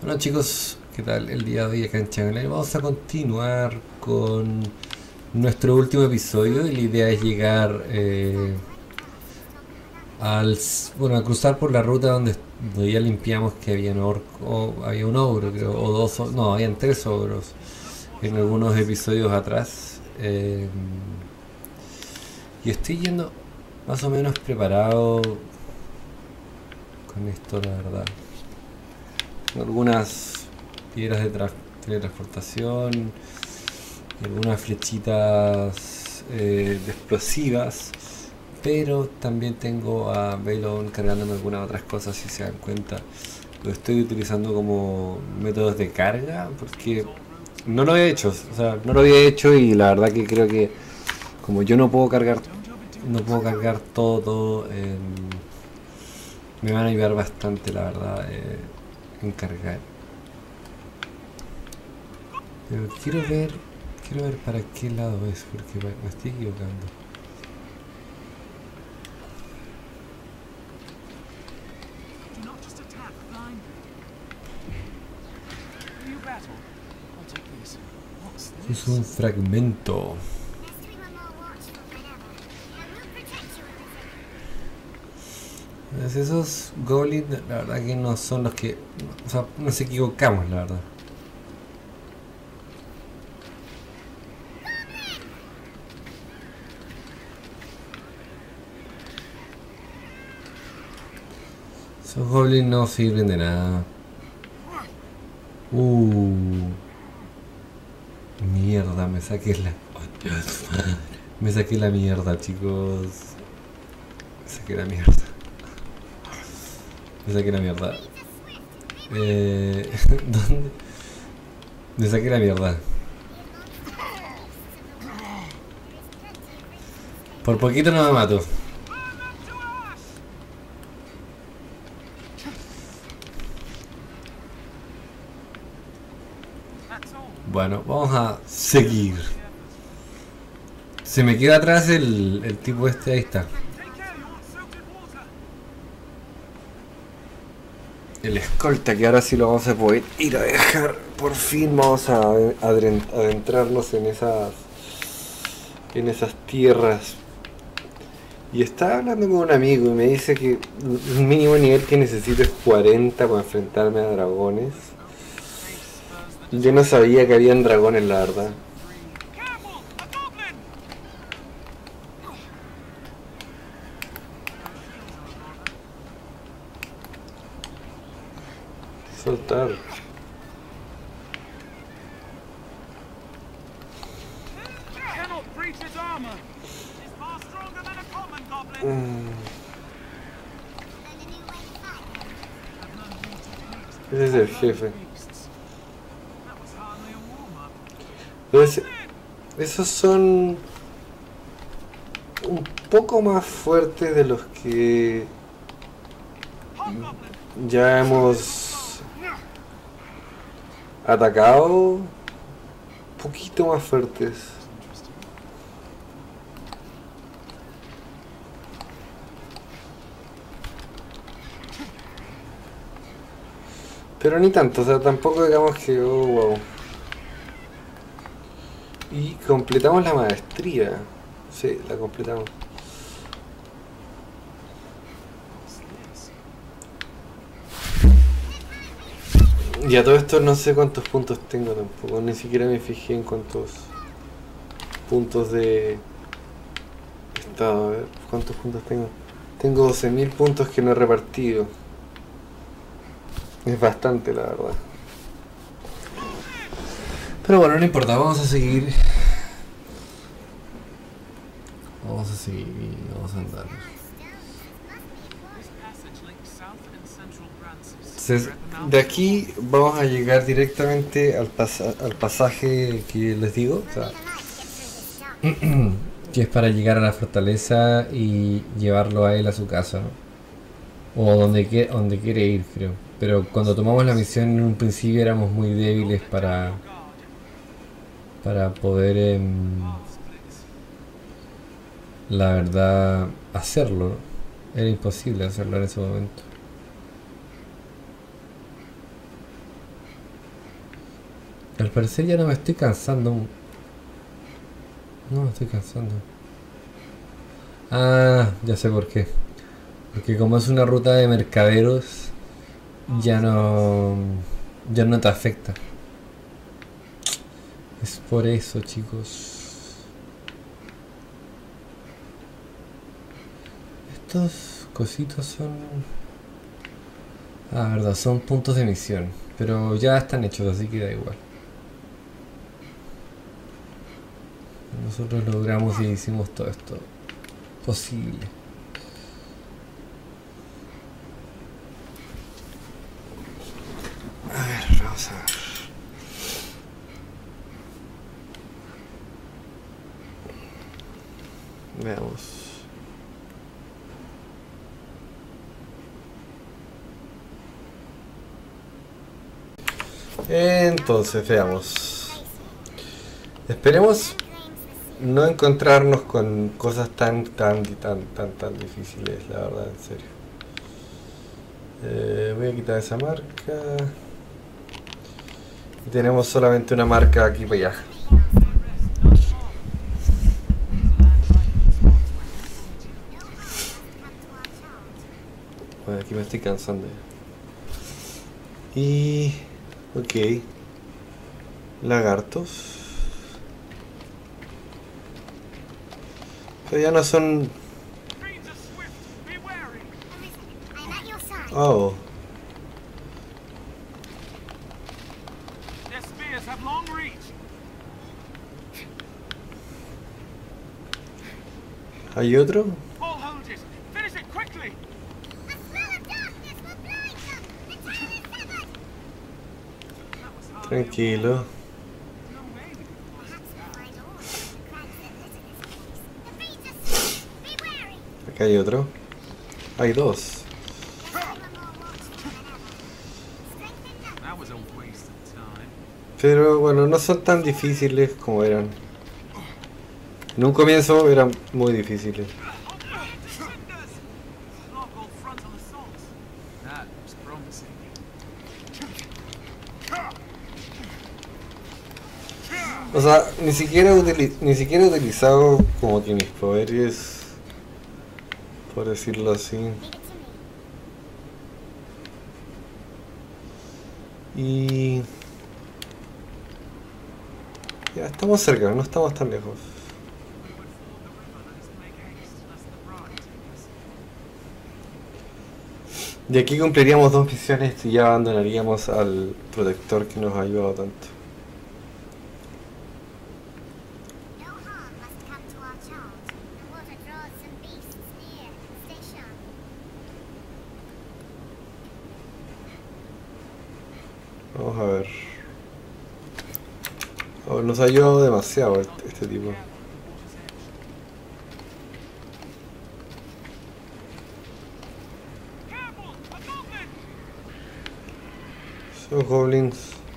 Bueno chicos, ¿qué tal el día de hoy acá en Channel? Vamos a continuar con nuestro último episodio y la idea es llegar a cruzar por la ruta donde ya limpiamos que había había un ogro, creo, o dos, no, habían tres ogros en algunos episodios atrás. Y estoy yendo más o menos preparado con esto, la verdad. Algunas piedras de teletransportación, algunas flechitas de explosivas, pero también tengo a Velon cargándome algunas otras cosas. Si se dan cuenta, lo estoy utilizando como métodos de carga porque no lo he hecho, o sea, no lo había hecho y la verdad que creo que como yo no puedo cargar todo, me van a ayudar bastante, la verdad, en cargar. Pero quiero ver para qué lado es, porque me estoy equivocando. Es un fragmento. Pues esos goblins, la verdad que no son los que... O sea, nos equivocamos, la verdad. Esos goblins no sirven de nada. Mierda, me saqué la... Me saqué la mierda, chicos. Me saqué la mierda. Me saqué la mierda. ¿Dónde? Me saqué la mierda. Por poquito no me mato. Bueno, vamos a seguir. Se me queda atrás el tipo este, ahí está. El escolta, que ahora sí lo vamos a poder ir a dejar. Por fin vamos a adentrarnos en esas tierras. Y estaba hablando con un amigo y me dice que el mínimo nivel que necesito es 40 para enfrentarme a dragones. Yo no sabía que habían dragones, la verdad. Soltar. Ese es el jefe. Entonces, esos son un poco más fuertes de los que ya hemos atacado. Un poquito más fuertes. Pero ni tanto, o sea, tampoco digamos que, oh, wow. Y completamos la maestría. Sí, la completamos. Y a todo esto no sé cuántos puntos tengo tampoco, ni siquiera me fijé en cuántos puntos de estado. A ver, ¿cuántos puntos tengo? Tengo 12.000 puntos que no he repartido. Es bastante, la verdad. Pero bueno, no importa, vamos a seguir. Vamos a seguir y vamos a andar. Entonces, de aquí vamos a llegar directamente al pasaje que les digo, o sea, que es para llegar a la fortaleza y llevarlo a él a su casa, ¿no? O donde quiere ir, creo. Pero cuando tomamos la misión en un principio éramos muy débiles para poder, la verdad, hacerlo, ¿no? Era imposible hacerlo en ese momento. Al parecer ya no me estoy cansando. No me estoy cansando. Ah, ya sé por qué. Porque como es una ruta de mercaderos, ya no... ya no te afecta. Es por eso, chicos. Estos cositos son... ah, verdad, son puntos de misión. Pero ya están hechos, así que da igual. Nosotros logramos y hicimos todo esto posible. A ver, vamos a ver. Veamos. Entonces, veamos. Esperemos no encontrarnos con cosas tan difíciles, la verdad, en serio. Voy a quitar esa marca. Y tenemos solamente una marca aquí para allá. Bueno, aquí me estoy cansando. Y... ok. Lagartos. Pero ya no son... oh. ¿Hay otro? Tranquilo. Acá hay otro. Hay dos. Pero bueno, no son tan difíciles como eran. En un comienzo eran muy difíciles. O sea, ni siquiera he utilizado como que mis poderes, por decirlo así. Y... ya estamos cerca, no estamos tan lejos. De aquí cumpliríamos 2 misiones y ya abandonaríamos al protector que nos ha ayudado tanto. Vamos a ver. Oh, nos ha ayudado demasiado este tipo. Son goblins.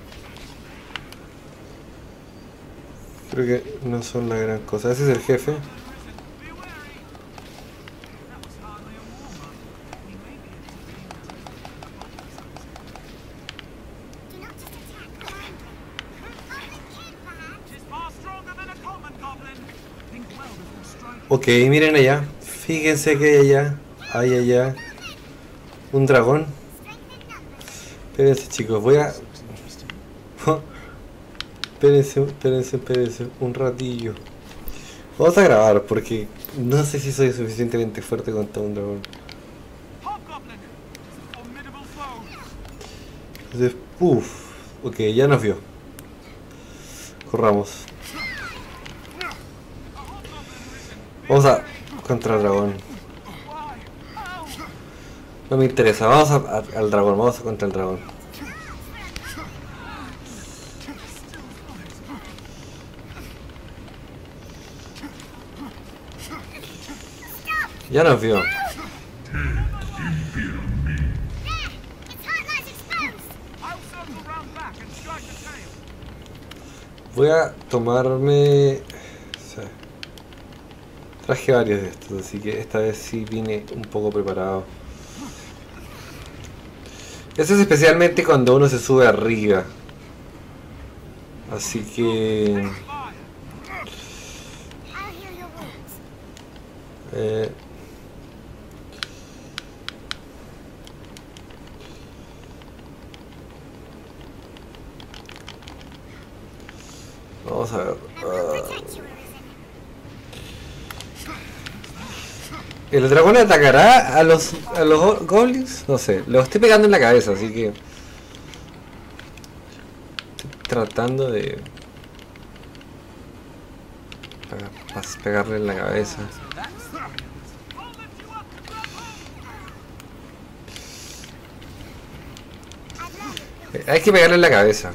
Creo que no son la gran cosa. Ese es el jefe. Ok, miren allá. Fíjense que hay allá. Hay allá un dragón. Espérense, chicos, voy a... espérense un ratillo. Vamos a grabar porque no sé si soy suficientemente fuerte contra un dragón. Entonces, puff. Ok, ya nos vio. Corramos. Vamos a... contra el dragón. No me interesa, vamos al dragón, vamos contra el dragón. Ya nos vio. Voy a tomarme... o sea, traje varios de estos, así que esta vez sí vine un poco preparado. Eso es especialmente cuando uno se sube arriba. Así que... vamos a ver. ¿El dragón atacará a los goblins? No sé, los estoy pegando en la cabeza, así que... estoy tratando de... pegarle en la cabeza. Hay que pegarle en la cabeza.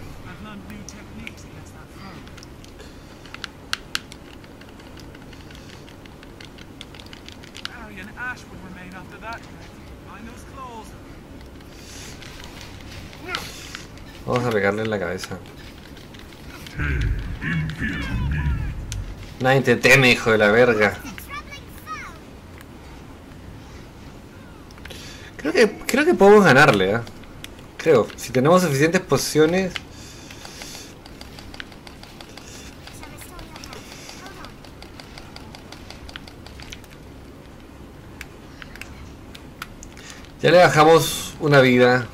Vamos a pegarle en la cabeza. Nadie te teme, hijo de la verga. Creo que podemos ganarle, ¿eh? Creo, si tenemos suficientes pociones. Ya le bajamos una vida.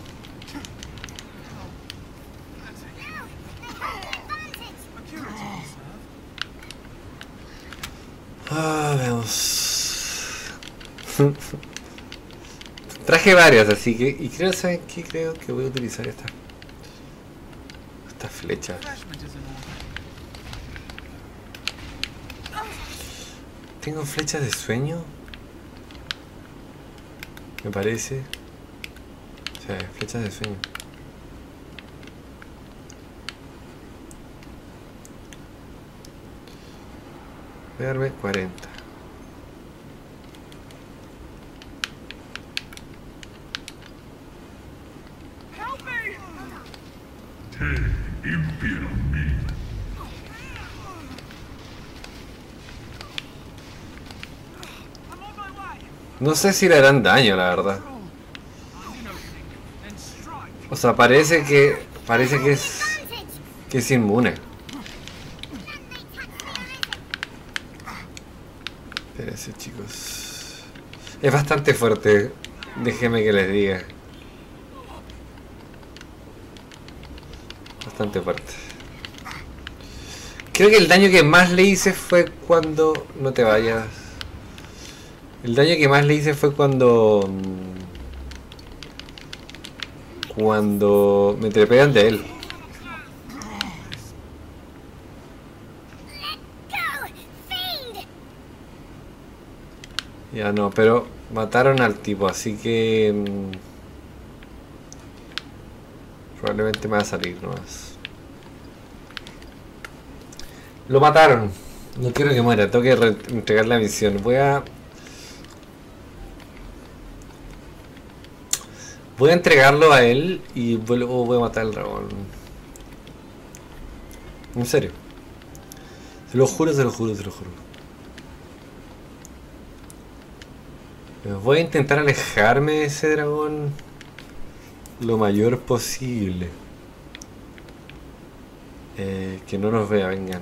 Veamos. Traje varias, así que... y creo, ¿saben qué? Creo que voy a utilizar esta flecha. ¿Tengo flechas de sueño? Me parece. O sea, flechas de sueño. Voy a darme 40. No sé si le harán daño, la verdad. O sea, parece que es inmune. Espérense, chicos. Es bastante fuerte. Déjenme que les diga. Bastante fuerte. Creo que el daño que más le hice fue cuando... no te vayas. El daño que más le hice fue cuando me trepé ante él. Ya no, pero mataron al tipo, así que probablemente me va a salir nomás. Lo mataron. No quiero que muera, tengo que entregar la misión. Voy a entregarlo a él y luego voy a matar al dragón. En serio. Se lo juro, se lo juro, se lo juro. Voy a intentar alejarme de ese dragón lo mayor posible. Que no nos vea, vengan.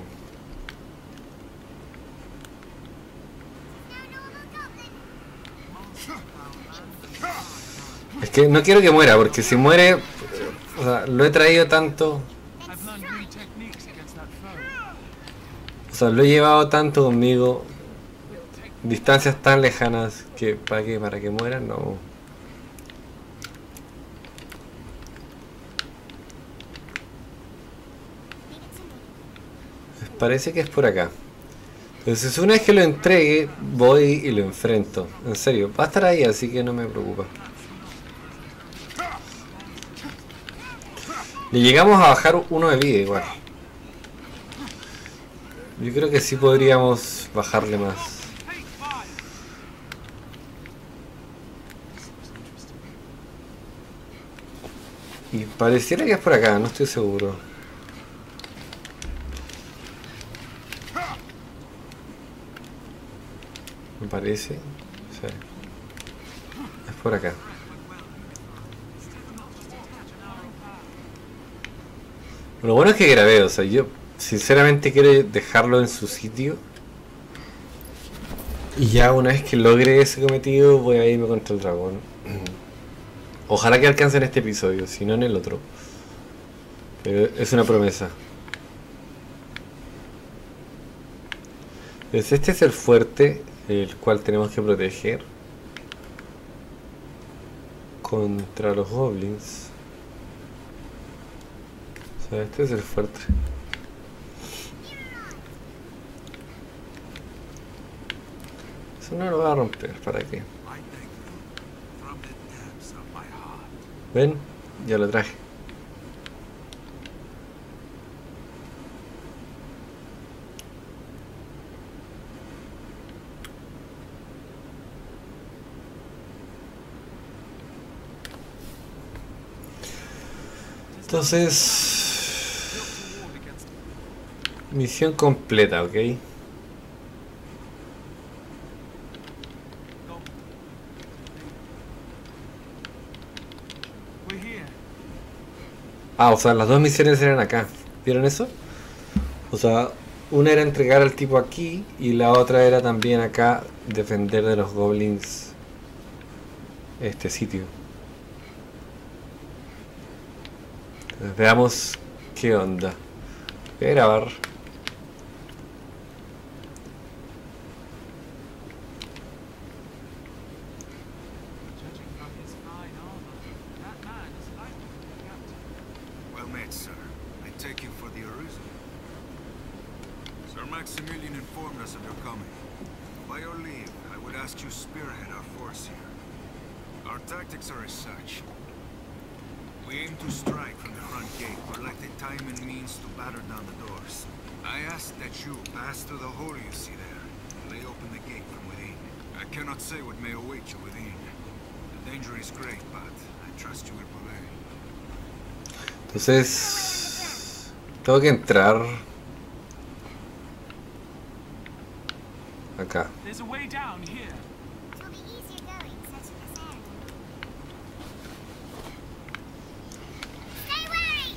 Es que no quiero que muera, porque si muere... o sea, lo he traído tanto... o sea, lo he llevado tanto conmigo... distancias tan lejanas que... ¿para qué? ¿Para que muera? No. Parece que es por acá. Entonces una vez que lo entregue, voy y lo enfrento. En serio, va a estar ahí, así que no me preocupa. Le llegamos a bajar uno de vida igual. Yo creo que sí podríamos bajarle más. Y pareciera que es por acá, no estoy seguro. Me parece. Sí. Es por acá. Lo bueno es que grabé, o sea, yo sinceramente quiero dejarlo en su sitio. Y ya una vez que logre ese cometido voy a irme contra el dragón. Ojalá que alcance en este episodio, si no en el otro. Pero es una promesa. Entonces este es el fuerte, el cual tenemos que proteger contra los goblins. O sea, este es el fuerte. Eso no lo va a romper, ¿para qué? ¿Ven? Ya lo traje. Entonces, misión completa, ¿ok? Ah, o sea, las dos misiones eran acá. ¿Vieron eso? O sea, una era entregar al tipo aquí y la otra era también acá defender de los goblins este sitio. Entonces, veamos qué onda. Voy a grabar. Well met, sir. I take you for the Arisen. Sir Maximilian informed us of your coming. By your leave, I would ask you spearhead our force here. Our tactics are as such. We aim to strike from the front gate, but lack the time and means to batter down the doors. I ask that you pass through the hole you see there, and lay open the gate from within. I cannot say what may await you within. The danger is great, but I trust you will prevail. Entonces, tengo que entrar acá. There's a way down here. It'll be easier going searching this area. Stay wary!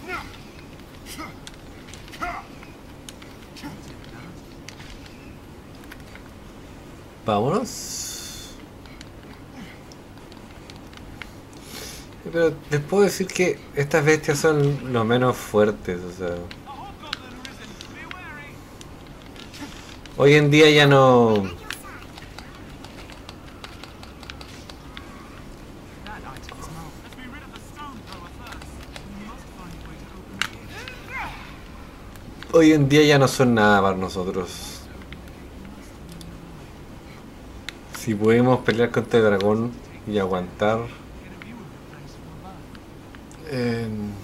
Vámonos. Pero les puedo decir que estas bestias son los menos fuertes, o sea. A hobgoblin arisen. Be wary. Hoy en día ya no. At your side. That item's marked. Let's be rid of the stone thrower first. We must find a way to open the gate. Hoy en día ya no son nada para nosotros. Si podemos pelear contra el dragón y aguantar. Get a view of the place from above.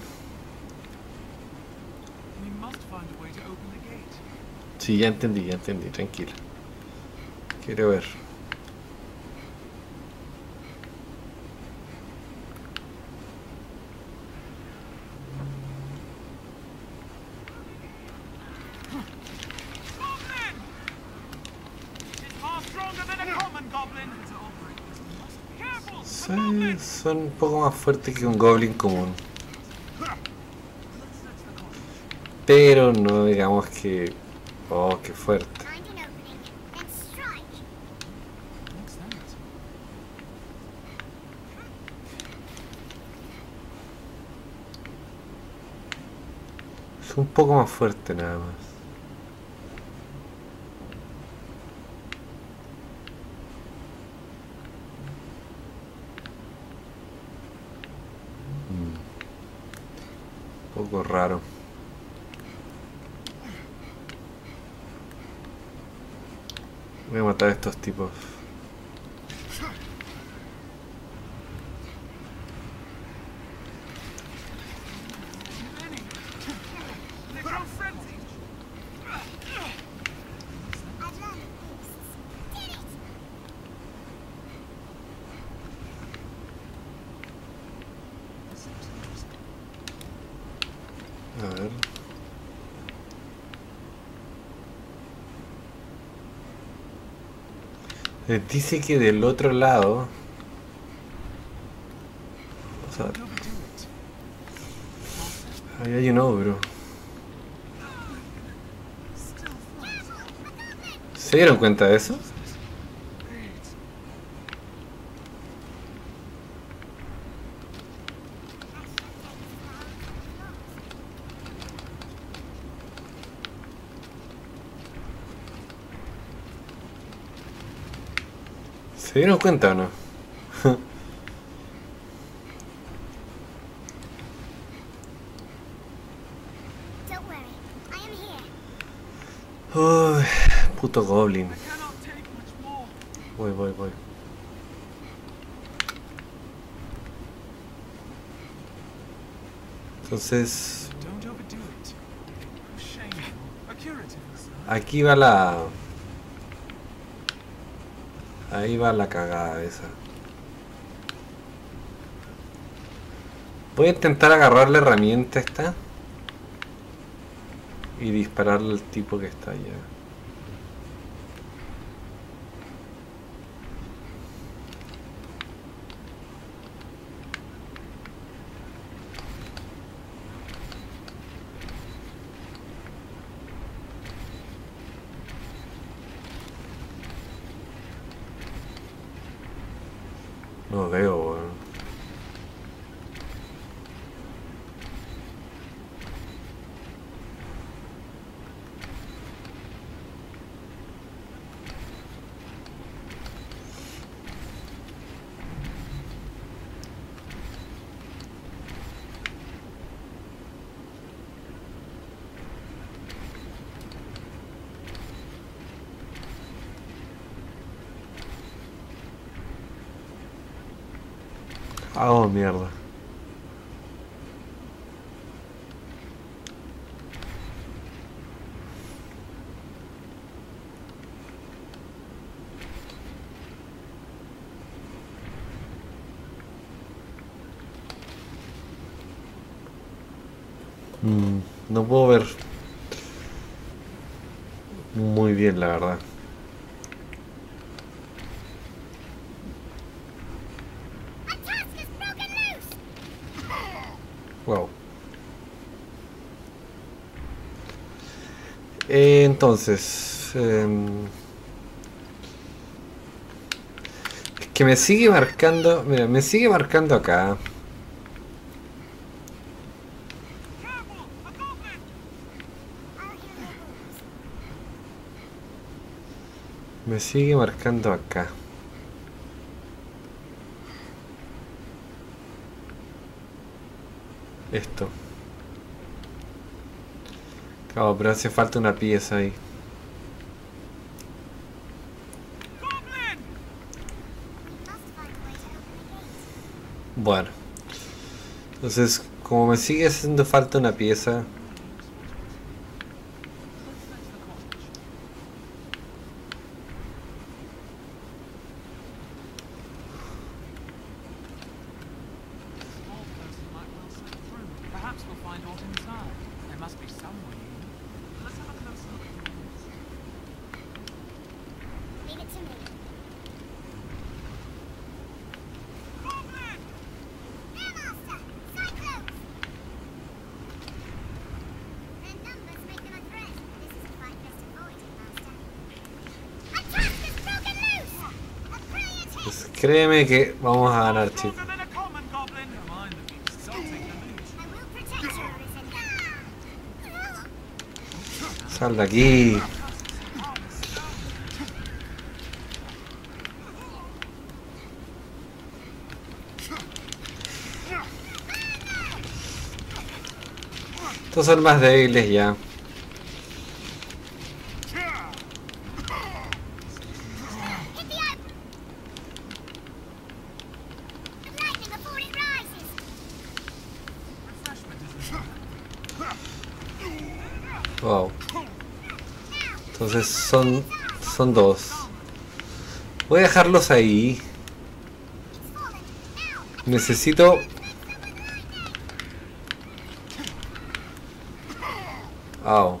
We must find a way to open the gate. Sí, ya entendí, tranquila. Quiero ver. Goblin! It's far stronger than a common goblin. Careful! The Sí, goblin! son un poco más fuertes que un goblin común. Pero no digamos que... Oh, qué fuerte. Find an opening, then strike. What's that? Es un poco más fuerte nada más. Un poco raro. Voy a matar a estos tipos. They grow frenzied. Adrenaline boosts. Did it! A ver. Dice que del otro lado... O sea, Ahí hay un ogro. Still flies. ¿Se dieron cuenta de eso? ¿Se dieron cuenta o no? Don't worry, I am here. Uy, puto goblin. I cannot take much more. Voy. Entonces, Don't overdo it. Shameful. A curative, sir. aquí va la... Ahí va la cagada esa. Voy a intentar agarrar la herramienta esta y dispararle al tipo que está allá. No veo, weón. Oh, mierda. No puedo ver muy bien, la verdad. A task is broken loose! Wow. Entonces, es que me sigue marcando, mira, me sigue marcando acá. Careful! A goblin! I'll heal your wounds. Me sigue marcando acá. Esto. Claro, pero hace falta una pieza ahí. Goblin! We must find a way to open the gate. Bueno. Entonces, como me sigue haciendo falta una pieza, Small person might well slip through. Perhaps we'll find aught inside. There must be some way in. Let's have a closer look. Leave it to me. Goblin! There, Master! Cyclones! Their numbers make them a threat. This is a fight best avoided, Master. A task is broken loose! A brilliant hit! pues créeme que vamos a ganar, chicos. Stronger than a common goblin. Never mind the beasts. I'll take the lead. I will protect you, Arisen. Sal de aquí. Estos son más débiles ya. Hit the oak! Lightning before it rises! Refreshment is Wow. Entonces son dos. Voy a dejarlos ahí. It's fallen! Now! Necesito... Au.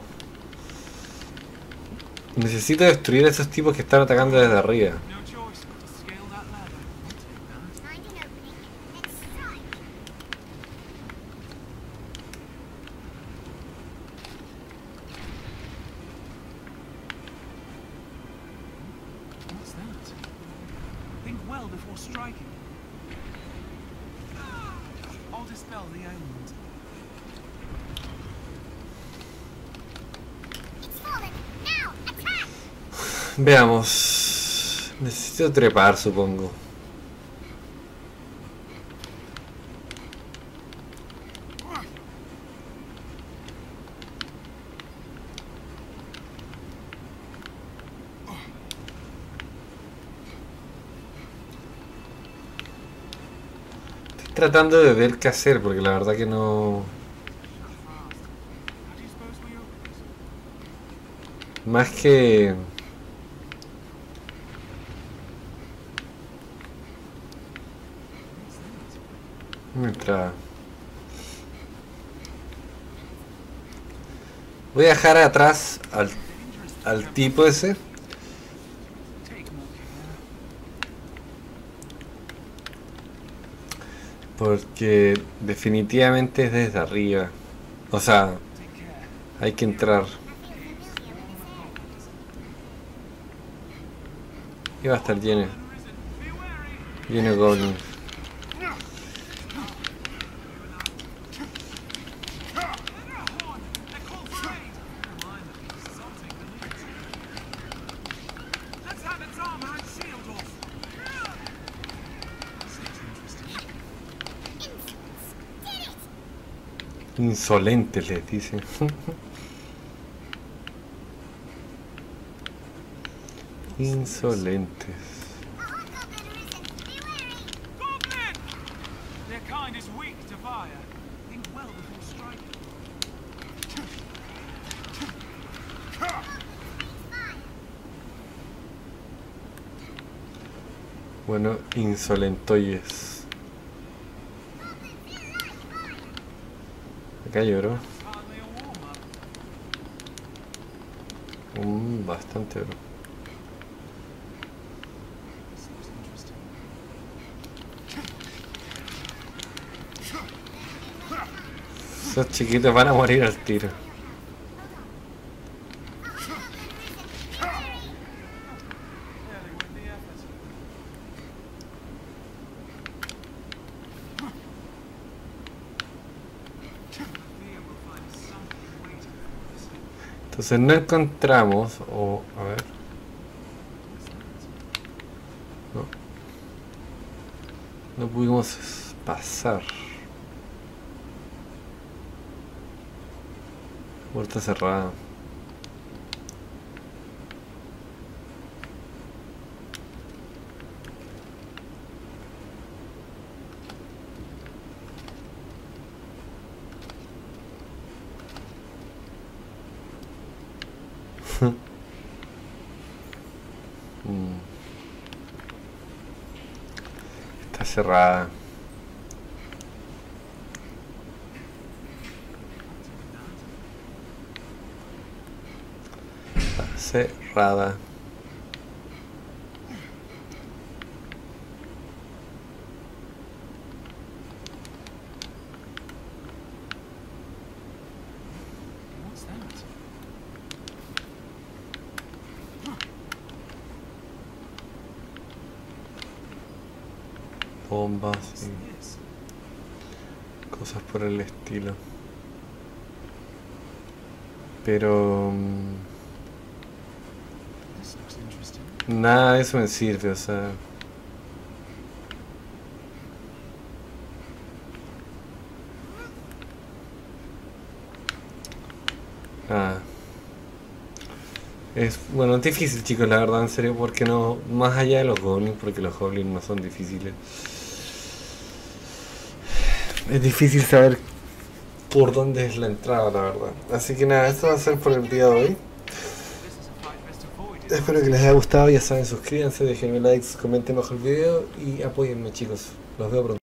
Necesito destruir a esos tipos que están atacando desde arriba. no choice but to scale that ladder. I'll take that. Find an opening, then strike! before striking. I'll dispel the ailment. It's fallen. Now, attack! Veamos. Necesito trepar, supongo. Tratando de ver qué hacer, porque la verdad que no... How do you suppose we open this? Más que... Mientras... Voy a dejar atrás al tipo ese. Take more care. Porque definitivamente es desde arriba. O sea, Take care. hay que entrar. I feel familiar with this area. Y va a estar lleno. Be wary. Lleno de goblins. They're called for aid. Never mind that he's assaulting the lead. Let's have its armor and shield off. This looks interesting. Did it! Insolentes les dicen. Insolentes. A hobgoblin arisen. Be wary! Goblin! Their kind is weak to fire. Think well before striking. Fire! Bueno, insolentoyes. Goblin, feel alive! Fire! Acá lloró. It's hardly a warm-up. Bastante, bro. This looks interesting. Esos chiquitos van a morir al tiro. A hobgoblin arisen. Be wary! Barely worth the effort. I fear we'll find something waiting for us. Entonces no encontramos, o a ver, What's that? no pudimos pasar. Puerta cerrada. Está cerrada. Está cerrada. What's that? Bombas What's y this? cosas por el estilo. Pero This looks interesting. nada de eso me sirve, o sea. Nada. Es, bueno, es difícil, chicos, la verdad, en serio, porque no, más allá de los goblins, porque los goblins no son difíciles. Es difícil saber por dónde es la entrada, la verdad. Así que nada, esto va a ser por el día de hoy. This is a fight best avoided. Espero que les haya gustado, ya saben, suscríbanse, déjenme likes, comenten bajo el video y apóyenme, chicos. Los veo pronto.